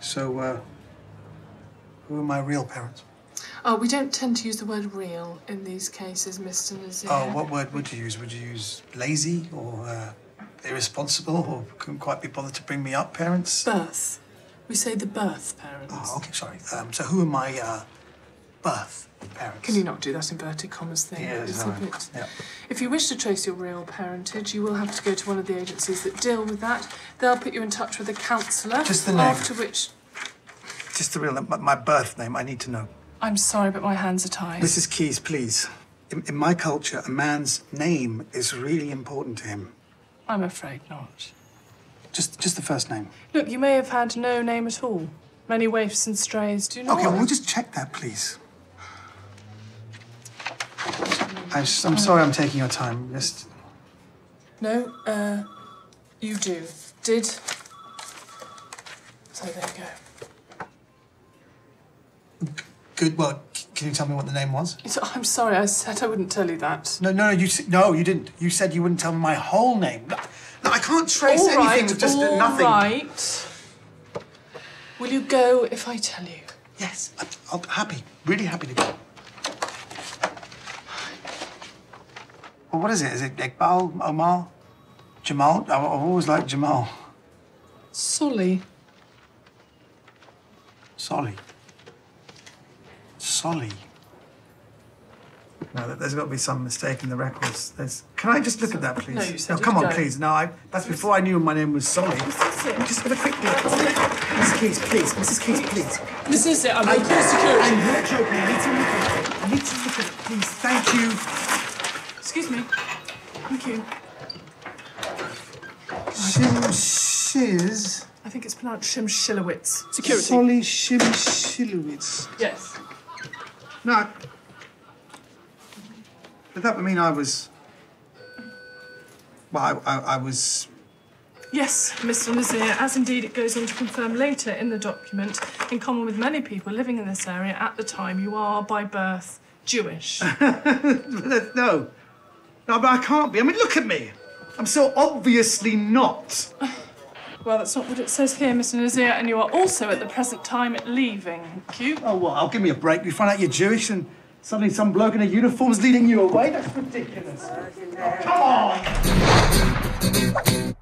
So, who are my real parents? Oh, we don't tend to use the word real in these cases, Mr. Nazir. Oh, what word would you use? Would you use lazy or irresponsible or couldn't quite be bothered to bring me up parents? Birth. We say the birth parents. Oh, okay, sorry. So who are my birth parents? Can you not do that inverted commas thing? Yeah, It's a bit... Yeah. If you wish to trace your real parentage, you will have to go to one of the agencies that deal with that. They'll put you in touch with a counsellor. Just the name. After which... Just the real name, my birth name, I need to know. I'm sorry, but my hands are tied. Mrs. Keyes, please. In my culture, a man's name is really important to him. I'm afraid not. Just the first name. Look, you may have had no name at all. Many waifs and strays do not. Okay, well, we'll just check that, please. I'm sorry I'm taking your time. Just... No, you do. Did. So there you go. Good. Well, can you tell me what the name was? I'm sorry, I said I wouldn't tell you that. No, you didn't. You said you wouldn't tell me my whole name. No, I can't trace anything with just nothing. All right. Will you go if I tell you? Yes, I'm happy. Really happy to go. Well, what is it? Is it Iqbal, Omar, Jamal? I've always liked Jamal. Solly. Solly. Solly. No, there's got to be some mistake in the records. Can I just look at that, please? No, you said come on, please. No, that's before I knew my name was Solly. Just have a quick look. Mrs. Keyes, please. Mrs. Keyes, please. This is it. I'm going to call security. I'm not joking. I need to look at it. I need to look at it, please. Thank you. Excuse me. Thank you. Shiz. I think it's pronounced Shimshilowitz. Security. Solly Shimshilowitz. Yes. No. But that would mean I was... Well, I was... Yes, Mr. Nazir, as indeed it goes on to confirm later in the document, in common with many people living in this area at the time, you are, by birth, Jewish. No. No, but I can't be. I mean, look at me. I'm so obviously not. Well, that's not what it says here, Mr. Nazir, and you are also at the present time in Q. Oh, well, I'll give me a break. You find out you're Jewish and suddenly some bloke in a uniform's leading you away? That's ridiculous. Oh, come on!